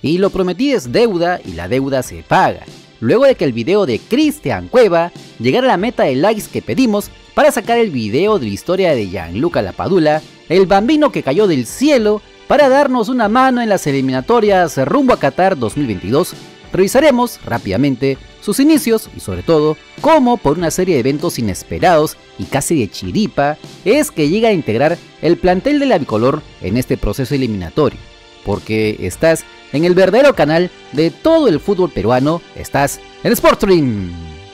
Y lo prometido es deuda y la deuda se paga. Luego de que el video de Cristian Cueva llegara a la meta de likes que pedimos para sacar el video de la historia de Gianluca Lapadula, el bambino que cayó del cielo para darnos una mano en las eliminatorias rumbo a Qatar 2022, revisaremos rápidamente sus inicios y sobre todo cómo por una serie de eventos inesperados y casi de chiripa es que llega a integrar el plantel de la bicolor en este proceso eliminatorio. Porque estás en el verdadero canal de todo el fútbol peruano, estás en Sportstream.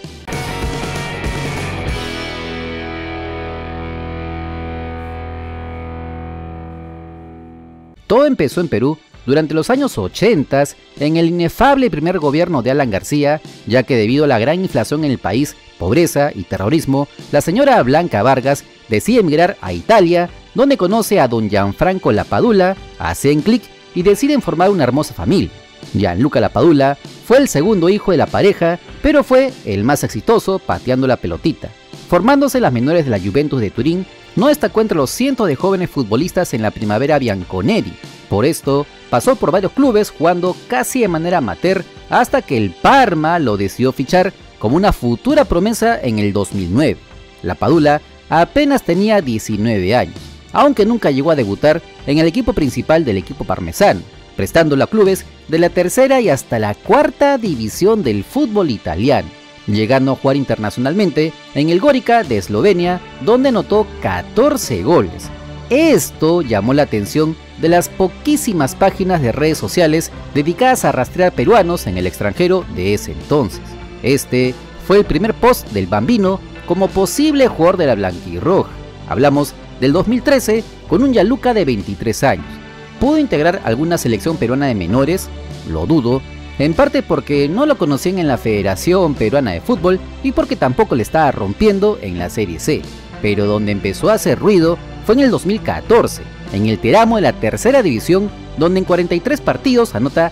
Todo empezó en Perú durante los años 80 en el inefable primer gobierno de Alan García, ya que debido a la gran inflación en el país, pobreza y terrorismo, la señora Blanca Vargas decide emigrar a Italia, donde conoce a don Gianfranco Lapadula, hacen clic y deciden formar una hermosa familia. Gianluca Lapadula fue el segundo hijo de la pareja, pero fue el más exitoso pateando la pelotita. Formándose las menores de la Juventus de Turín, no destacó entre los cientos de jóvenes futbolistas en la primavera bianconeri. Por esto, pasó por varios clubes jugando casi de manera amateur hasta que el Parma lo decidió fichar como una futura promesa en el 2009. Lapadula apenas tenía 19 años, aunque nunca llegó a debutar en el equipo principal del equipo parmesano, prestándolo a clubes de la tercera y hasta la cuarta división del fútbol italiano, llegando a jugar internacionalmente en el Gorica de Eslovenia, donde anotó 14 goles. Esto llamó la atención de las poquísimas páginas de redes sociales dedicadas a rastrear peruanos en el extranjero de ese entonces. Este fue el primer post del bambino como posible jugador de la blanquirroja. Hablamos del 2013 con un Gianluca de 23 años. ¿Pudo integrar alguna selección peruana de menores? Lo dudo, en parte porque no lo conocían en la Federación Peruana de Fútbol y porque tampoco le estaba rompiendo en la Serie C. Pero donde empezó a hacer ruido fue en el 2014, en el Teramo de la tercera división, donde en 43 partidos anota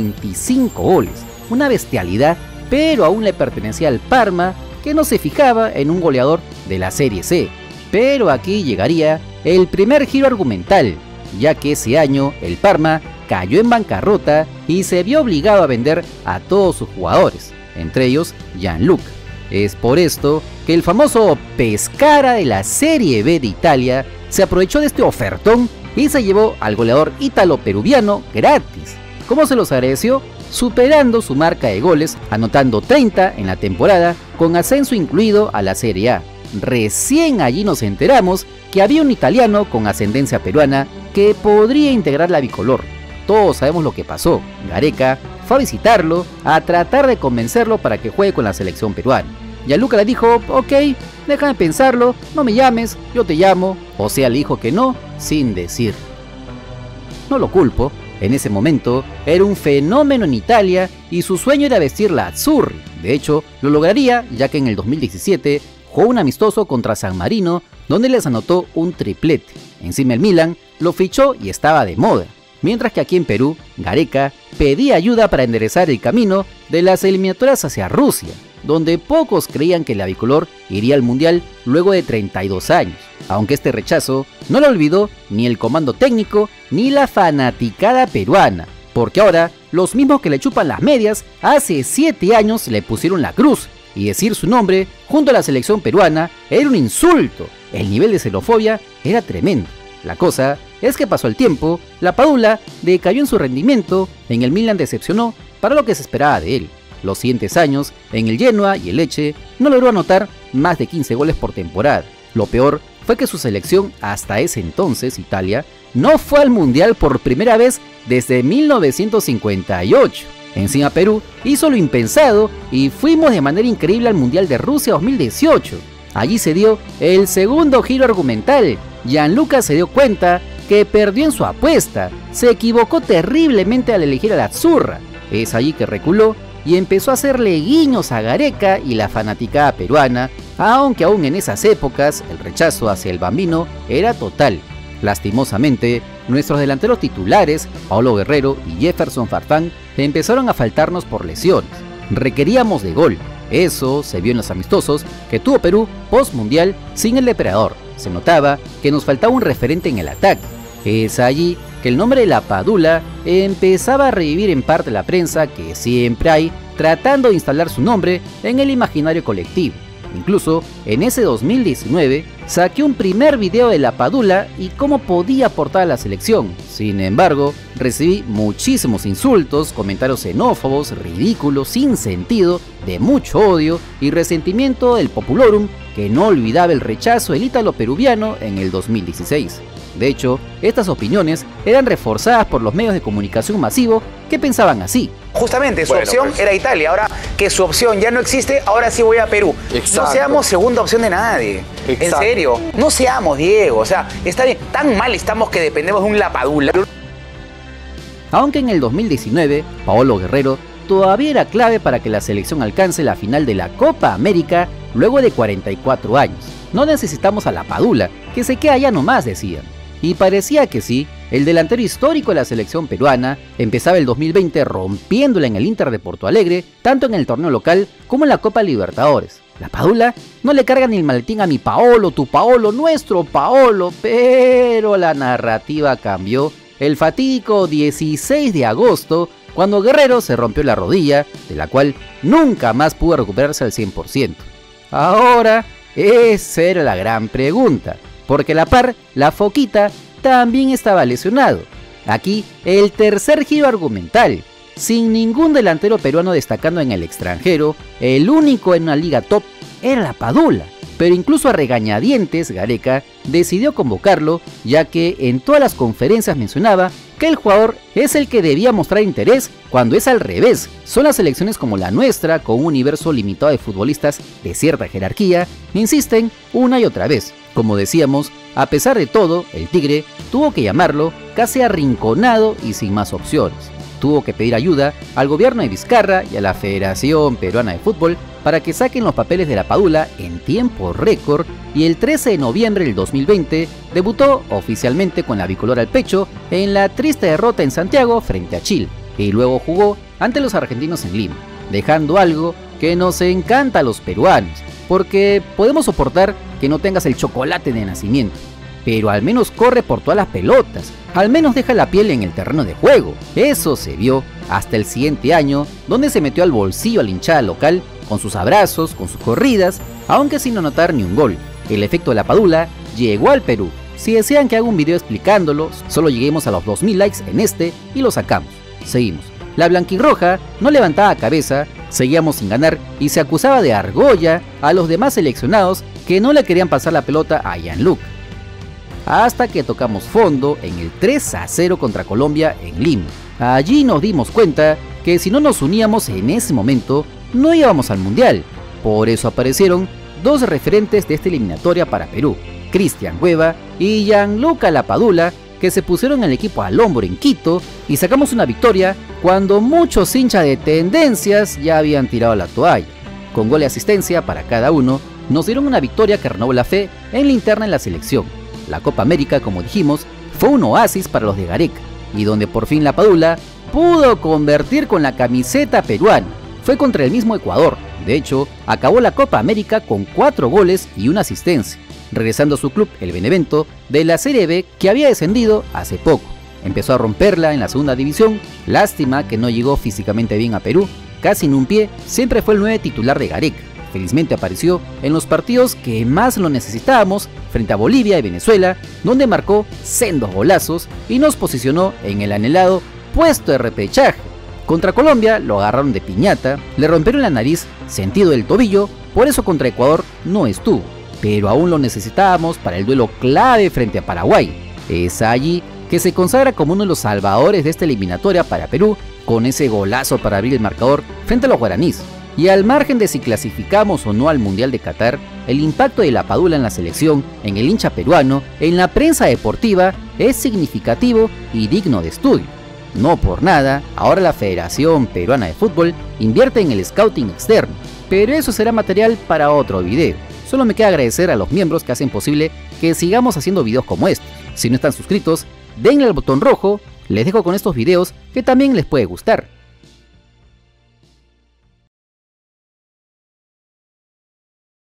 25 goles. Una bestialidad, pero aún le pertenecía al Parma, que no se fijaba en un goleador de la Serie C. Pero aquí llegaría el primer giro argumental, ya que ese año el Parma cayó en bancarrota y se vio obligado a vender a todos sus jugadores, entre ellos Gianluca. Es por esto que el famoso Pescara de la Serie B de Italia se aprovechó de este ofertón y se llevó al goleador ítalo-peruviano gratis. ¿Cómo se los agradeció? Superando su marca de goles, anotando 30 en la temporada, con ascenso incluido a la Serie A. Recién allí nos enteramos que había un italiano con ascendencia peruana que podría integrar la bicolor. Todos sabemos lo que pasó. Gareca fue a visitarlo a tratar de convencerlo para que juegue con la selección peruana. Gianluca le dijo, ok, déjame pensarlo, no me llames, yo te llamo. O sea, le dijo que no, sin decir. No lo culpo, en ese momento era un fenómeno en Italia y su sueño era vestir la azzurri. De hecho, lo lograría ya que en el 2017 jugó un amistoso contra San Marino donde les anotó un triplete. Encima el Milan lo fichó y estaba de moda. Mientras que aquí en Perú, Gareca pedía ayuda para enderezar el camino de las eliminatorias hacia Rusia, donde pocos creían que la bicolor iría al mundial luego de 32 años, aunque este rechazo no lo olvidó ni el comando técnico ni la fanaticada peruana, porque ahora los mismos que le chupan las medias hace 7 años le pusieron la cruz, y decir su nombre junto a la selección peruana era un insulto. El nivel de xenofobia era tremendo. La cosa es que pasó el tiempo, Lapadula decayó en su rendimiento, en el Milan decepcionó para lo que se esperaba de él. Los siguientes años, en el Genoa y el Lecce, no logró anotar más de 15 goles por temporada. Lo peor fue que su selección, hasta ese entonces, Italia, no fue al Mundial por primera vez desde 1958. Encima Perú hizo lo impensado y fuimos de manera increíble al Mundial de Rusia 2018. Allí se dio el segundo giro argumental. Gianluca se dio cuenta que perdió en su apuesta, se equivocó terriblemente al elegir a la azzurra. Es allí que reculó y empezó a hacerle guiños a Gareca y la fanaticada peruana, aunque aún en esas épocas el rechazo hacia el bambino era total. Lastimosamente, nuestros delanteros titulares, Paulo Guerrero y Jefferson Farfán, empezaron a faltarnos por lesiones. Requeríamos de gol. Eso se vio en los amistosos que tuvo Perú post-mundial sin el depredador. Se notaba que nos faltaba un referente en el ataque. Es allí que el nombre de la Padula empezaba a revivir en parte la prensa que siempre hay tratando de instalar su nombre en el imaginario colectivo. Incluso en ese 2019 saqué un primer video de la Padula y cómo podía aportar a la selección. Sin embargo, recibí muchísimos insultos, comentarios xenófobos, ridículos, sin sentido, de mucho odio y resentimiento del populorum que no olvidaba el rechazo del ítalo peruviano en el 2016. De hecho, estas opiniones eran reforzadas por los medios de comunicación masivos que pensaban así. Justamente, su opción era Italia. Ahora que su opción ya no existe, ahora sí voy a Perú. Exacto. No seamos segunda opción de nadie. Exacto. En serio, no seamos, Diego. O sea, está bien, tan mal estamos que dependemos de un La Padula. Aunque en el 2019, Paolo Guerrero todavía era clave para que la selección alcance la final de la Copa América luego de 44 años. No necesitamos a la Padula, que se queda allá nomás, decían. Y parecía que sí, el delantero histórico de la selección peruana empezaba el 2020 rompiéndola en el Inter de Porto Alegre, tanto en el torneo local como en la Copa Libertadores. La Padula no le carga ni el maletín a mi Paolo, tu Paolo, nuestro Paolo, pero la narrativa cambió el fatídico 16 de agosto, cuando Guerrero se rompió la rodilla, de la cual nunca más pudo recuperarse al 100%. Ahora, esa era la gran pregunta, porque a la par, la Foquita también estaba lesionado. Aquí, el tercer giro argumental. Sin ningún delantero peruano destacando en el extranjero, el único en una liga top era la Padula. Pero incluso a regañadientes, Gareca decidió convocarlo, ya que en todas las conferencias mencionaba que el jugador es el que debía mostrar interés cuando es al revés. Son las selecciones como la nuestra, con un universo limitado de futbolistas de cierta jerarquía, insisten una y otra vez. Como decíamos, a pesar de todo, el Tigre tuvo que llamarlo casi arrinconado y sin más opciones. Tuvo que pedir ayuda al gobierno de Vizcarra y a la Federación Peruana de Fútbol para que saquen los papeles de la Padula en tiempo récord, y el 13 de noviembre del 2020 debutó oficialmente con la bicolor al pecho en la triste derrota en Santiago frente a Chile, y luego jugó ante los argentinos en Lima, dejando algo que nos encanta a los peruanos, porque podemos soportar que no tengas el chocolate de nacimiento, pero al menos corre por todas las pelotas, al menos deja la piel en el terreno de juego. Eso se vio hasta el siguiente año, donde se metió al bolsillo a la hinchada local con sus abrazos, con sus corridas, aunque sin anotar ni un gol. El efecto de la Padula llegó al Perú. Si desean que haga un video explicándolo, solo lleguemos a los 2000 likes en este y lo sacamos. Seguimos. La blanquirroja no levantaba cabeza, seguíamos sin ganar y se acusaba de argolla a los demás seleccionados que no le querían pasar la pelota a Gianluca. Hasta que tocamos fondo en el 3-0 contra Colombia en Lima. Allí nos dimos cuenta que si no nos uníamos en ese momento, no íbamos al Mundial. Por eso aparecieron dos referentes de esta eliminatoria para Perú, Cristian Cueva y Gianluca La Padula, que se pusieron el equipo al hombro en Quito y sacamos una victoria cuando muchos hinchas de tendencias ya habían tirado la toalla. Con gol y asistencia para cada uno, nos dieron una victoria que renovó la fe en la interna en la selección. La Copa América, como dijimos, fue un oasis para los de Gareca, y donde por fin la Padula pudo convertir con la camiseta peruana. Fue contra el mismo Ecuador. De hecho, acabó la Copa América con 4 goles y una asistencia, regresando a su club, el Benevento, de la Serie B, que había descendido hace poco. Empezó a romperla en la segunda división, lástima que no llegó físicamente bien a Perú, casi en un pie, siempre fue el 9 titular de Gareca. Felizmente apareció en los partidos que más lo necesitábamos, frente a Bolivia y Venezuela, donde marcó sendos golazos y nos posicionó en el anhelado puesto de repechaje. Contra Colombia lo agarraron de piñata, le rompieron la nariz, sentido del tobillo, por eso contra Ecuador no estuvo, pero aún lo necesitábamos para el duelo clave frente a Paraguay. Es allí que se consagra como uno de los salvadores de esta eliminatoria para Perú, con ese golazo para abrir el marcador frente a los guaraníes. Y al margen de si clasificamos o no al Mundial de Qatar, el impacto de la Padula en la selección, en el hincha peruano, en la prensa deportiva, es significativo y digno de estudio. No por nada, ahora la Federación Peruana de Fútbol invierte en el scouting externo, pero eso será material para otro video. Solo me queda agradecer a los miembros que hacen posible que sigamos haciendo videos como estos. Si no están suscritos, denle al botón rojo, les dejo con estos videos que también les puede gustar.